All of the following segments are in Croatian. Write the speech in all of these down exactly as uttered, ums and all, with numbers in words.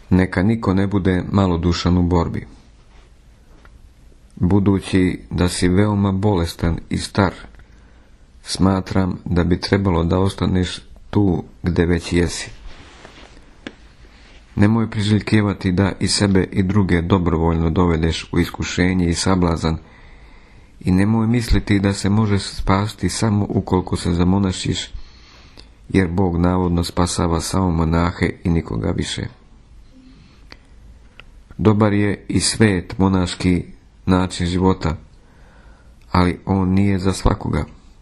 Neka niko ne bude malodušan u borbi. Budući da si veoma bolestan i star, smatram da bi trebalo da ostaneš tu gde već jesi. Nemoj priželjkivati da i sebe i druge dobrovoljno dovedeš u iskušenje i sablazan, i nemoj misliti da se može spasti samo ukoliko se zamonašiš, jer Bog navodno spasava samo monahe i nikoga više. Dobar je i svet monaški način života, ali on nije za svakoga.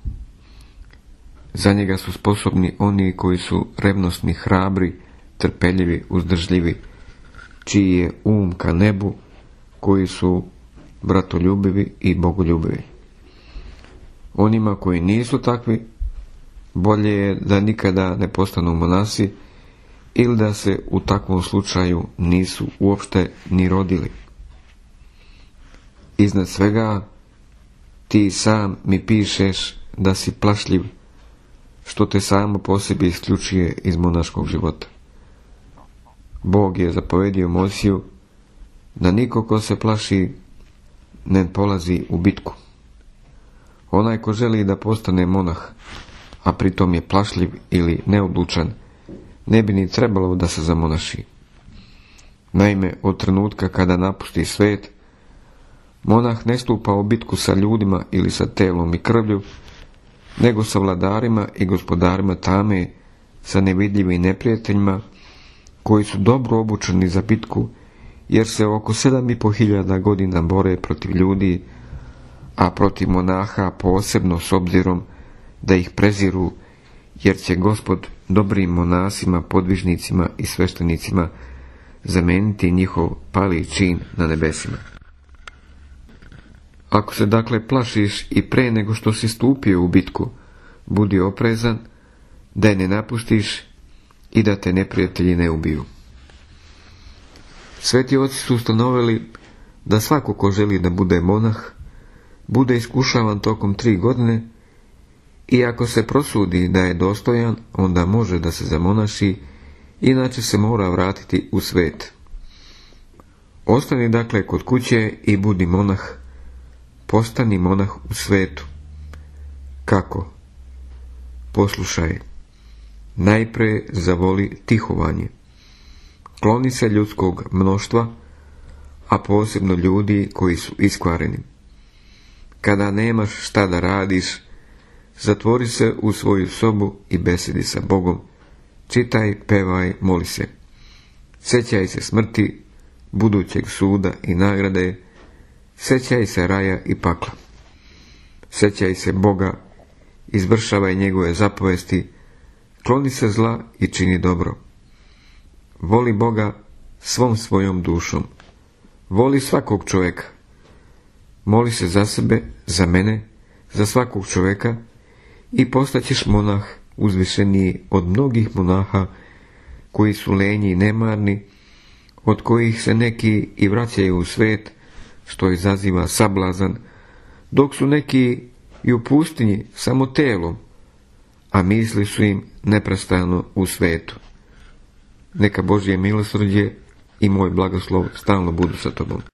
Za njega su sposobni oni koji su revnosni, hrabri, trpeljivi, uzdržljivi, čiji je um ka nebu, koji su bratoljubivi i bogoljubivi. Onima koji nisu takvi, bolje je da nikada ne postanu monasi ili da se u takvom slučaju nisu uopšte ni rodili. Iznad svega, ti sam mi pišeš da si plašljiv, što te samo po sebi isključuje iz monaškog života. Bog je zapovedio Mojsiju da niko ko se plaši ne polazi u bitku. Onaj ko želi da postane monah, a pritom je plašljiv ili neodlučan, ne bi ni trebalo da se zamonaši. Naime, od trenutka kada napusti svet, monah ne stupa u bitku sa ljudima ili sa telom i krvlju, nego sa vladarima i gospodarima tame, sa nevidljivim neprijateljima, koji su dobro obučeni za bitku, jer se oko sedam i po hiljada godina bore protiv ljudi, a protiv monaha posebno s obzirom da ih preziru, jer će Gospod dobrim monasima, podvižnicima i sveštenicima zameniti njihov pali čin na nebesima. Ako se dakle plašiš i pre nego što si stupio u bitku, budi oprezan, da je ne napustiš i da te neprijatelji ne ubiju. Sveti oci su ustanovili da svako ko želi da bude monah, bude iskušavan tokom tri godine, i ako se prosudi da je dostojan, onda može da se zamonaši, inače se mora vratiti u svet. Ostani dakle kod kuće i budi monah, postani monah u svetu. Kako? Poslušaj. Najpre zavoli tihovanje. Kloni se ljudskog mnoštva, a posebno ljudi koji su iskvareni. Kada nemaš šta da radiš, zatvori se u svoju sobu i besedi sa Bogom. Čitaj, pevaj, moli se. Sjećaj se smrti, budućeg suda i nagrade. Sjećaj se raja i pakla. Sjećaj se Boga, izvršavaj njegove zapovesti, kloni se zla i čini dobro. Voli Boga svom svojom dušom. Voli svakog čovjeka. Moli se za sebe, za mene, za svakog čovjeka, i postaćeš monah uzvišeniji od mnogih monaha koji su lenji i nemarni, od kojih se neki i vraćaju u svet, što izaziva sablazan, dok su neki i u pustinji samo telom, a misli su im neprestano u svetu. Neka Božje milosrđe i moj blagoslov stalno budu sa tobom.